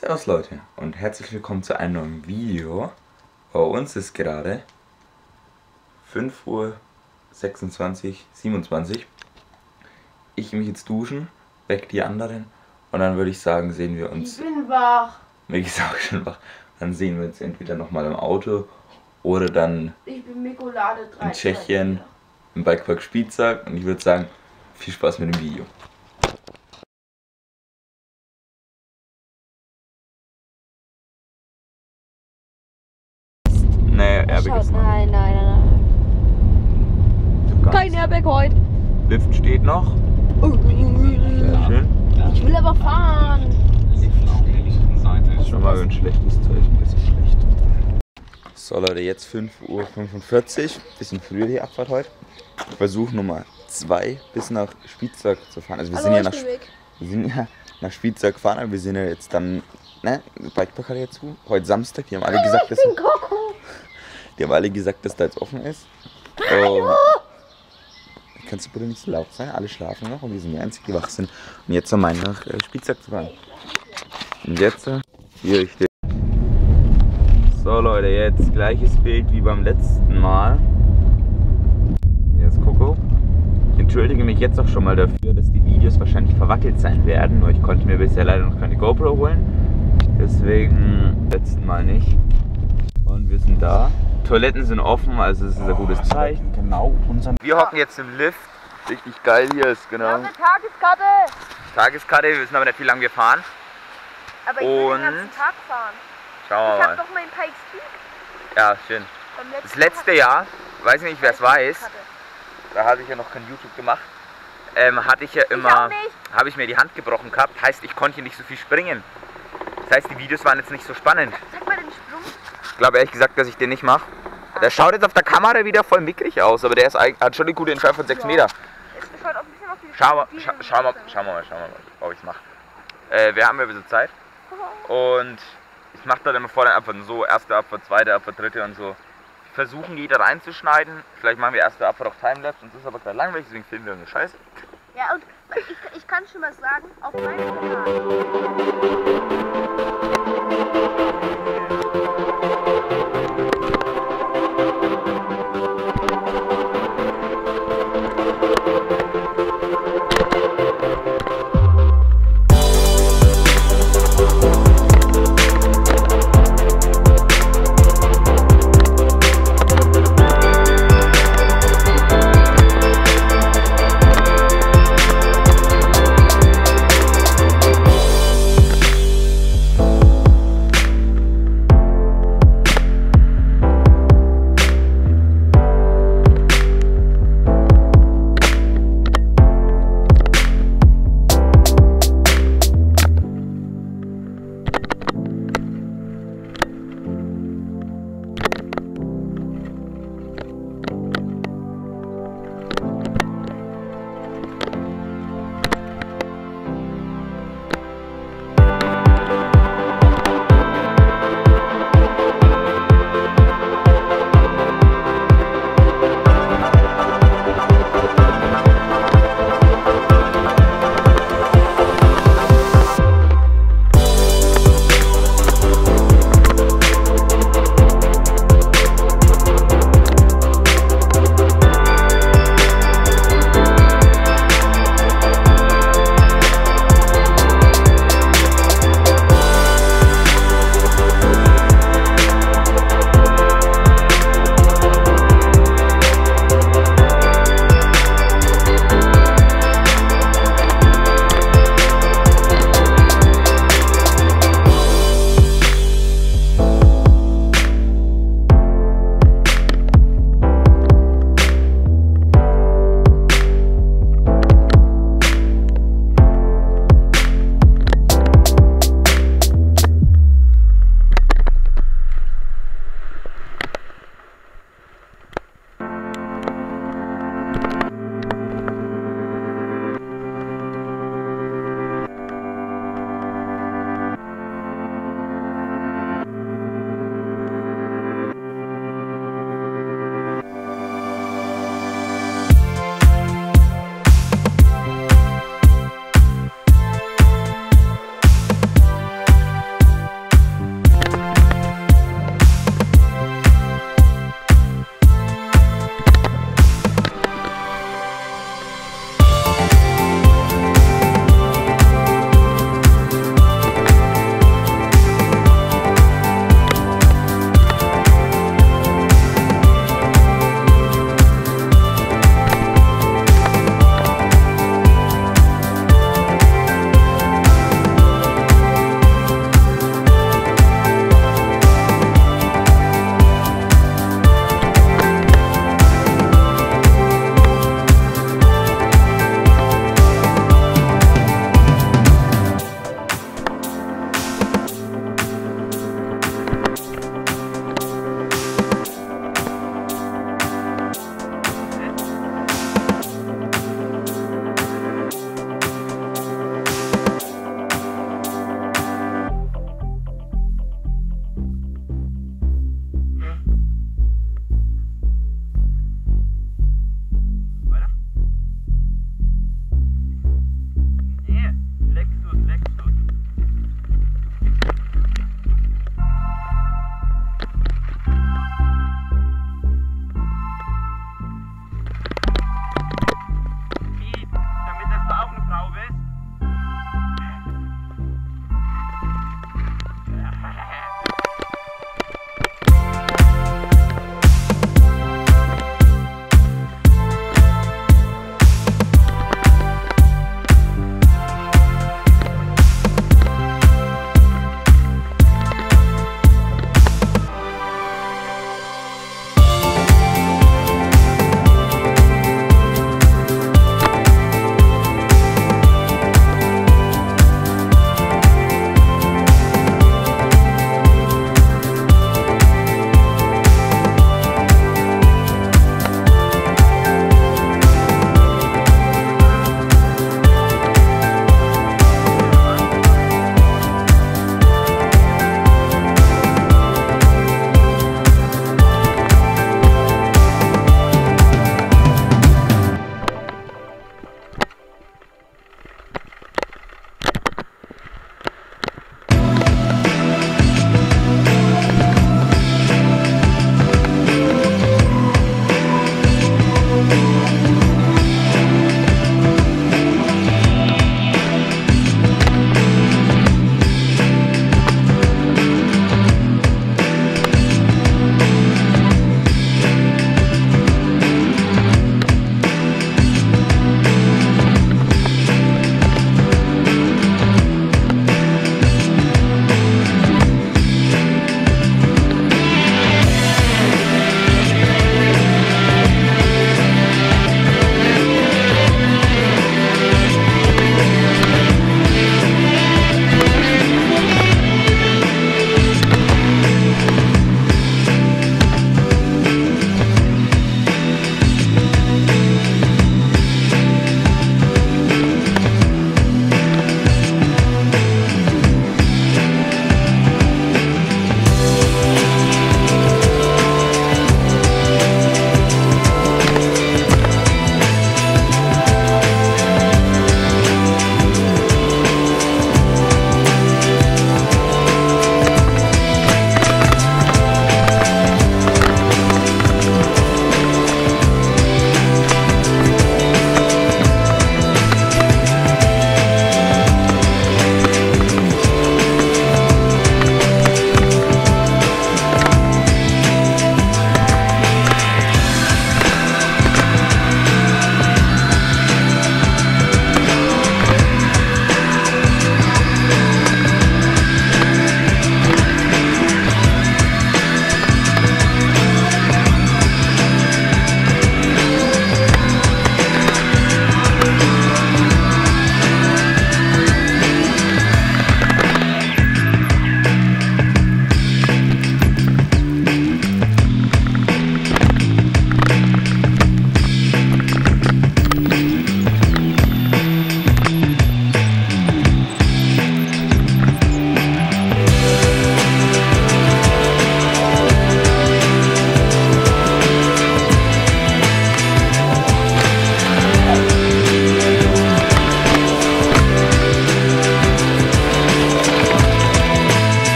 Servus Leute und herzlich willkommen zu einem neuen Video. Bei uns ist gerade 5:26 Uhr, 27. Ich gehe mich jetzt duschen, weck die anderen und dann würde ich sagen, sehen wir uns... Ich bin wach. Mich ist auch schon wach. Dann sehen wir uns entweder nochmal im Auto oder dann Ich bin Mikolade 3. in Tschechien im Bikepark Spitzak und ich würde sagen, viel Spaß mit dem Video. Nee, Airbag ist noch. Nein. Kein Airbag heute. Lift steht noch. Sehr schön. Ich will aber fahren. Schon mal ein schlechtes Zeichen, ein bisschen schlecht. So Leute, jetzt 5:45 Uhr. Bisschen früher die Abfahrt heute. Versuch Nummer 2 bis nach Spitzak zu fahren. Also wir sind ja nach Spitzak gefahren, aber wir sind ja jetzt dann, ne, Bikepark hat ja zu. Heute Samstag, die haben alle gesagt, dass da jetzt offen ist. Kannst du bitte nicht so laut sein? Alle schlafen noch und wir sind die einzigen, die wach sind. Und jetzt am Main nach Spitzak zu fahren. Und jetzt hier richtig. So Leute, jetzt gleiches Bild wie beim letzten Mal. Hier ist Coco. Ich entschuldige mich jetzt auch schon mal dafür, dass die Videos wahrscheinlich verwackelt sein werden. Nur ich konnte mir bisher leider noch keine GoPro holen. Deswegen letzten Mal nicht. Und wir sind da. Toiletten sind offen, also es ist ein gutes Zeichen. Genau, Wir hocken jetzt im Lift. Richtig geil hier ist, genau. Tageskarte. Tageskarte, wir wissen aber nicht, wie lange wir fahren. Aber ich will den ganzen Tag fahren. Schauen wir Ich mal. hab doch meinen Pikes Peak. Ja, schön. Das letzte Jahr, weiß nicht, wer es weiß, da habe ich ja noch kein YouTube gemacht, hatte ich ja immer, habe ich mir die Hand gebrochen gehabt, heißt ich konnte hier nicht so viel springen. Das heißt, die Videos waren jetzt nicht so spannend. Sag mal den Sprung. Ich glaube ehrlich gesagt, dass ich den nicht mache. Der schaut jetzt auf der Kamera wieder voll mickrig aus, aber der ist, hat schon eine gute Entfernung von 6 Meter. Es schaut auch ein bisschen auf die Schauen wir mal, ob ich es mache. Wir haben ja ein bisschen Zeit. Und ich mache dann immer vor den Abfahrten so, erste Abfahrt, zweite Abfahrt, dritte und so. Versuchen jeder reinzuschneiden. Vielleicht machen wir erste Abfahrt auch Timelapse und das ist aber gerade langweilig, deswegen filmen wir eine Scheiße. Ja, und ich kann schon mal sagen, auf meinem Kanal.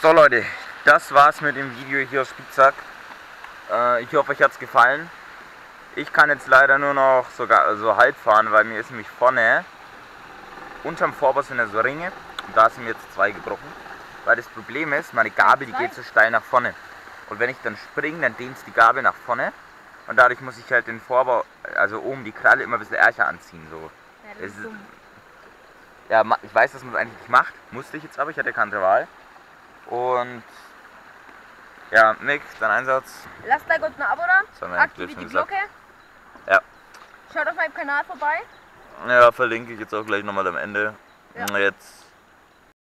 So Leute, das war's mit dem Video hier aus Spitzak. Ich hoffe, euch hat's gefallen. Ich kann jetzt leider nur noch sogar so halb fahren, weil mir ist nämlich vorne unterm Vorbau sind ja so Ringe und da sind mir jetzt 2 gebrochen. Weil das Problem ist, meine Gabel, die geht so steil nach vorne. Und wenn ich dann springe, dann dehnt die Gabel nach vorne. Und dadurch muss ich halt den Vorbau, also oben die Kralle immer ein bisschen ärcher anziehen. So. Ja, das ist dumm. Ja, ich weiß, dass man es eigentlich nicht macht. Musste ich jetzt aber, ich hatte keine Wahl. Und ja, Nick, dein Einsatz. Lasst ein gutes Abo da, aktiviert die Glocke. Ja. Schaut auf meinem Kanal vorbei. Ja, verlinke ich jetzt auch gleich nochmal am Ende. Ja. Jetzt